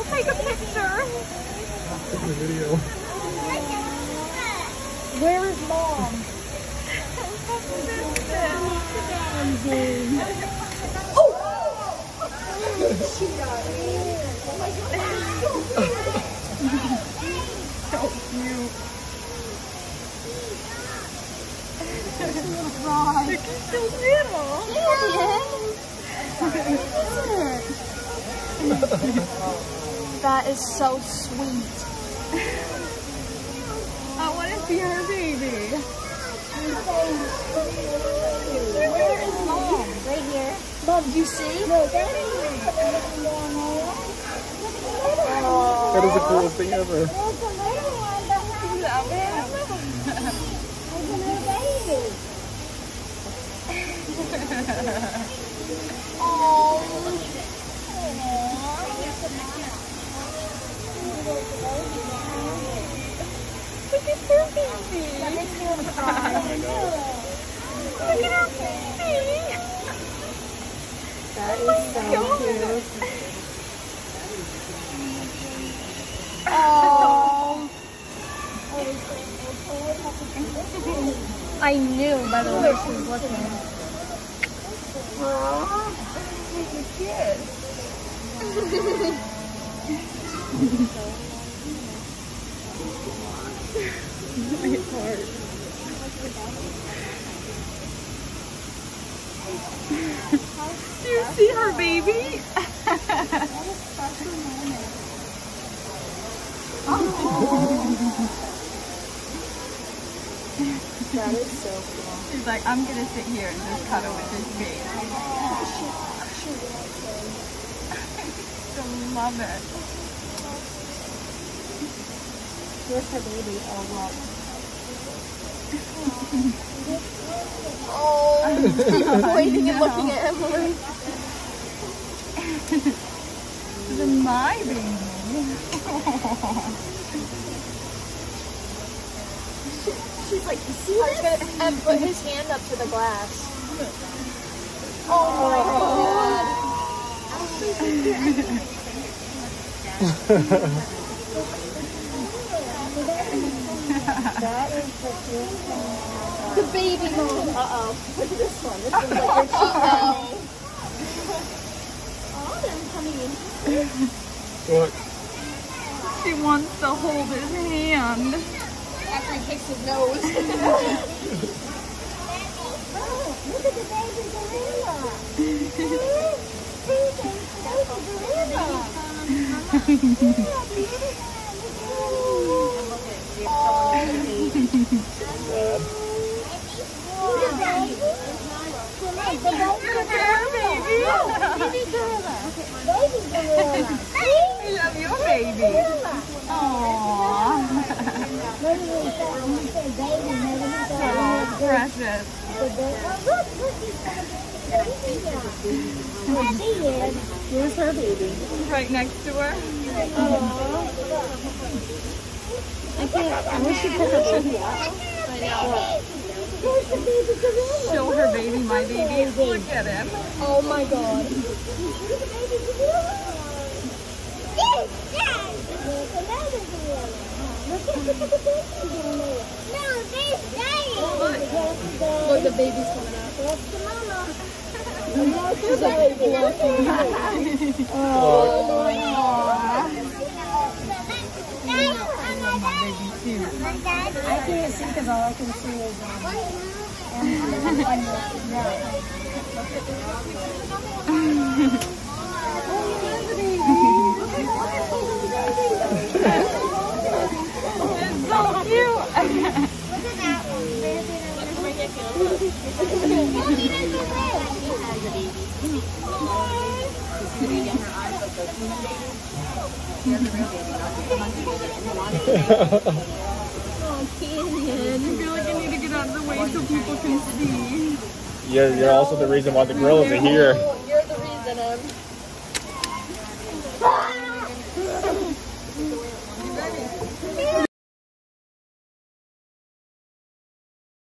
Take a picture. Take a video. Where is Mom? She got it. Oh my God. So cute. Look, he's so little. That is so sweet. I want to see her baby. Where is Mom? Right here. Mom, do you see? No, Daddy. That is the coolest thing ever. Look at her baby. Look at her baby. That is so cute. Oh. I knew by the way she was looking. Take a kiss. My heart. Do you see her baby? That is so cool. She's like, I'm gonna sit here and just cuddle with this baby. I love it. Where's her baby? Oh, well. Oh, pointing and looking at Emily. This is my baby. She's like, you see this? And put his hand up to the glass. Oh my God. That is the cutest thing. The baby mom. Uh-oh. Look at this one. This one's like your cheek. Oh, them coming in. What? She wants to hold his hand. After he kicks his nose. Oh, look at the baby gorilla. I love your baby. Aww. Oh, precious. Where's her baby? Right next to her. I wish she put her baby up. I know. Show her baby, my baby. Look at him. Oh my God. Look, the baby's coming out. That's the mama. She's like blushing. I can't see because all I can see is It's so cute. Look at that I feel like I need to get out of the way so people can see. You're also the reason why the gorillas are here. You're the reason.